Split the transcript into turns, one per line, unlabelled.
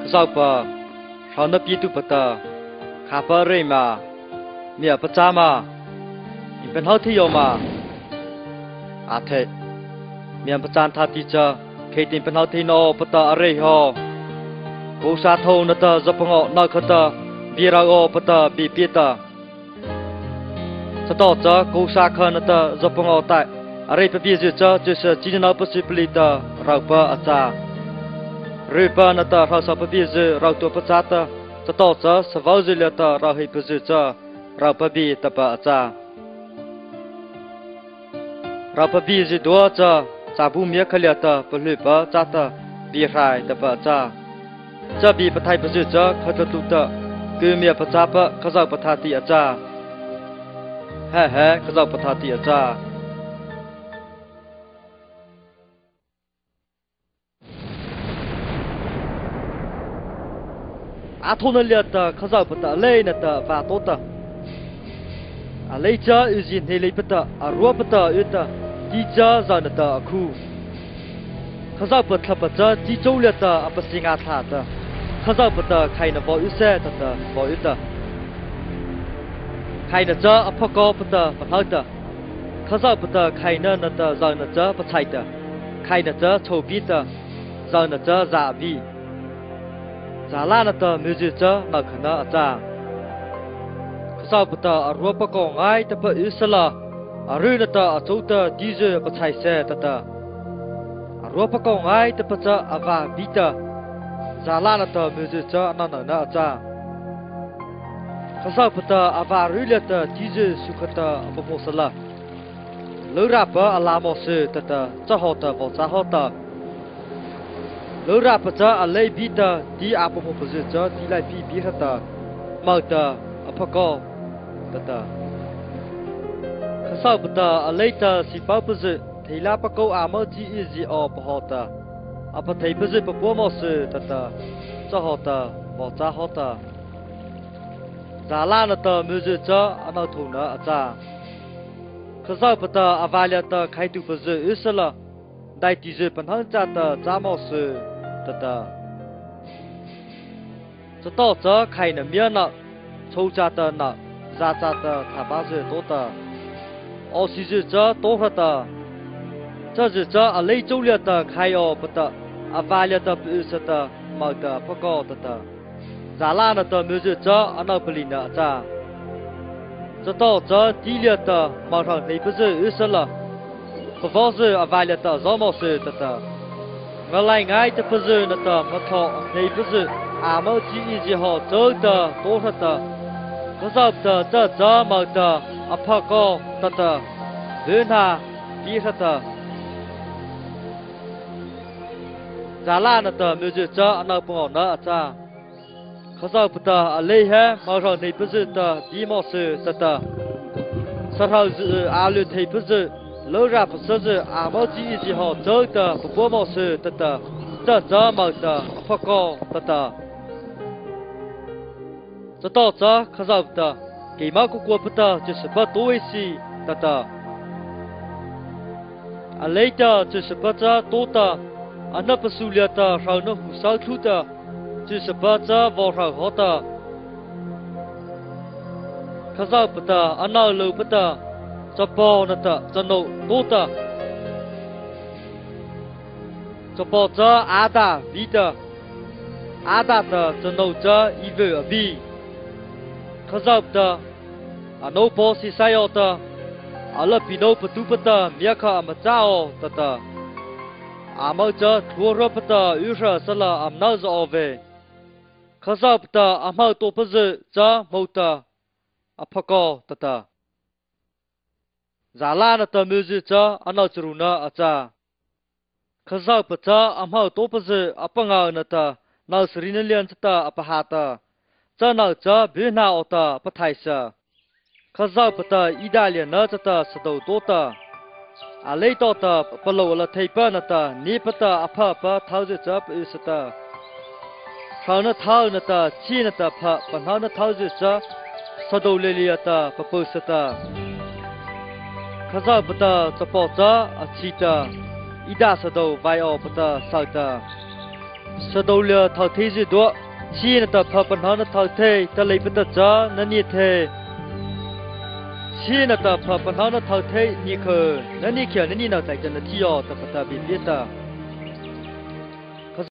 sao bờ sau nó biết tu bờ tờ khá bờ rồi mà mẹ bờ cha mà bên họ thi mà à thế mẹ bờ cha thà teacher khi tìm bên họ thi nó bờ tờ ở đây họ cố sát thâu nó tờ giúp họ nói khờ tờ bia ra ô bờ tờ bị biết tờ sau đó cố sát khờ nó tờ giúp họ tại ở đây bây giờ chỉ là chỉ nói possibility rau bờ ở cha rồi bờ nó tờ rau sao bây giờ rau tua bờ cha tờ sau đó sau vào giờ là tờ rau hay bây giờ rau bờ bị tờ bờ ở cha rau bờ bị giờ đua cha bù miếng khơi tờ bờ lưỡi bờ cha tờ bị rai tờ bờ cha bị bờ thay bây giờ khơi tụ tờ cứ miếng bờ cha bờ khơi rau bờ thà tì ở cha khơi rau bờ thà tì ở cha à thôn này là khá giàu bớt lấy nè ta và tốt ta à lấy cha ưu tiên thì lấy bớt à rùa bớt ưu ta đi cha giờ nè ta khu khá giàu bớt là bớt đi châu liệt ta à bớt sinh ngã thà ta khá giàu bớt khai nè bỏ ưu xe ta bỏ ưu ta khai nè cha à phật cô bớt hơi ta khá giàu bớt khai nè ta giờ nè cha bớt chạy ta khai nè cha châu bi ta giờ nè cha giả bi giả la nè mới chỉ cho nó khả năng cha sau bữa ta rùa bạc con ai ta phải ít là rồi nè ta chỗ ta đi rồi bắt chạy xe ta rùa bạc con ai ta phải cho ava bita giả la nè mới chỉ cho nó cha sau bữa ta ava rồi nè ta đi rồi sukata bông bông sala lỡ ra bữa làm một sự ta cho họ ta bảo cho họ ta lỡ ra bữa cha lấy bít ta đi áp một bữa cha đi lại bít hết ta mở ta apa co ta sau bữa ta lấy ta si bao bữa thì là apa co à mở chỉ gì ở bảo ta apa thấy bữa bữa mua sự ta cho họ ta bảo cha họ ta giả la nó ta mới giờ cha anh nó thùng nó cha sau bữa ta avalia ta khai tu bữa ít là đại tỷ giờ bản thân cha mua sự ta cho to cho khai nè miếng nè châu cha ta nè ra cha ta thà ba giờ tốt ta ô xí giờ cho tốt hết ta cho giờ cho ở lấy châu liệt ta khai ô bớt ta à vài liệt ta bự sệt ta màu ta phô co ta giá la nè ta mới giờ cho anh nào beli nè cha cho to cho tí liệt ta màu thằng này bây giờ ít sệt là có bao giờ à vài liệt ta gió màu sệt ta ngờ lại ngay từ bây giờ nè ta mà thọ này bây giờ à mà chỉ gì họ chơi ta tốt hết ta có sao ta cho mà ta à phá co ta đến ha đi hết ta giá la nè ta mới giờ cho anh nào bỏ nợ cha có sao ta lấy hết mà rồi này bây giờ ta đi mà sự ta sau đó giờ à luyện thấy bây giờ lỡ ra bây giờ à mà chỉ gì họ chơi ta bố mà sự ta cho mà ta phá co ta cho to cho khá giàu ta kỳ máu của quân ta chỉ sẽ bắt tối si ta à lấy ta chỉ sẽ bắt ra tốt ta anh nó bắt xử lý ta sau nó hú sao chút ta chỉ sẽ bắt ra vào sau họ ta khá giàu ta anh nào lâu ta cho bao nè ta cho nấu tốt ta cho bao cho á ta vi ta á ta cho nấu cho y về vi khá giàu ta à nấu bò xì xay ta à là bị nấu bát tu ta miếng khá mà cháo ta à mà cho thua rồi ta ưu ra sẽ là am nào giờ về khá giàu ta à mà tổ bây giờ cho mâu ta à phá co ta giả la ta mới giờ cho anh nào chịu na à cha khá giàu ta à mà tổ bây giờ à bằng ngờ ta nào xử lý liên ta à phá ta cho nào cho bên nào ta bắt thay sa, khá giàu ta Italia nữa cho ta sẽ đầu tốt ta, à lấy to ta bắt đầu là thay bữa ta, ní bắt ta à phá tháo giờ cho bây giờ ta, tháo nó tháo ta, chi ta phá, bắt nó tháo giờ cho, sẽ đầu lấy ta bắt bây giờ ta, khá giàu ta cho bỏ cho, à chi ta, Ida sẽ đầu vai ở bắt ta sao ta. sơ đầu lừa thảo thế gì đó chi là tập hợp bản nó thảo thế ta lấy bất giờ nó như thế chi là tập hợp bản nó thảo thế như khờ nó như kiểu nó như nào tại chân nó chi ở tập tập bị biết ta